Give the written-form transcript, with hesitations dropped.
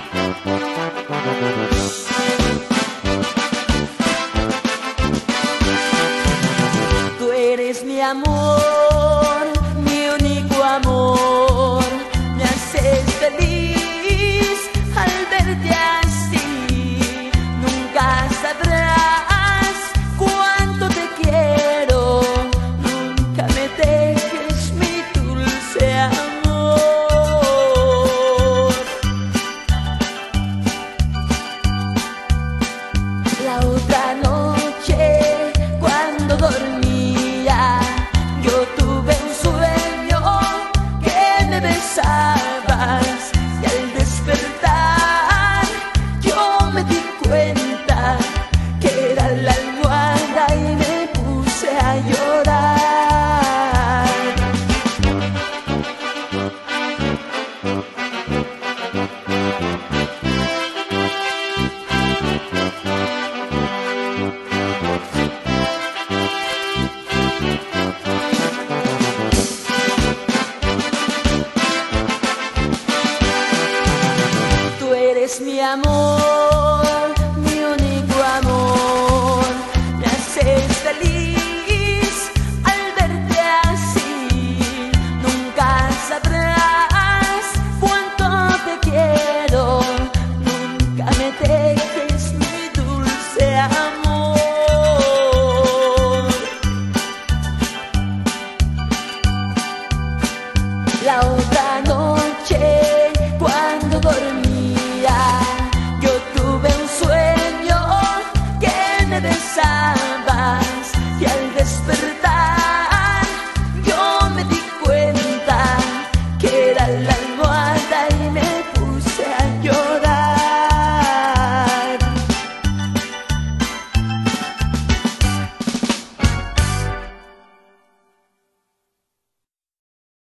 Tú eres mi amor, mi único amor. Me haces feliz al verte así. Nunca sabrás cuánto te quiero. Nunca me dejes, mi dulce amor. La otra noche, cuando dormía, yo tuve un sueño que me besabas, y al despertar yo me di cuenta que era la almohada y me puse a llorar. Tú eres mi amor,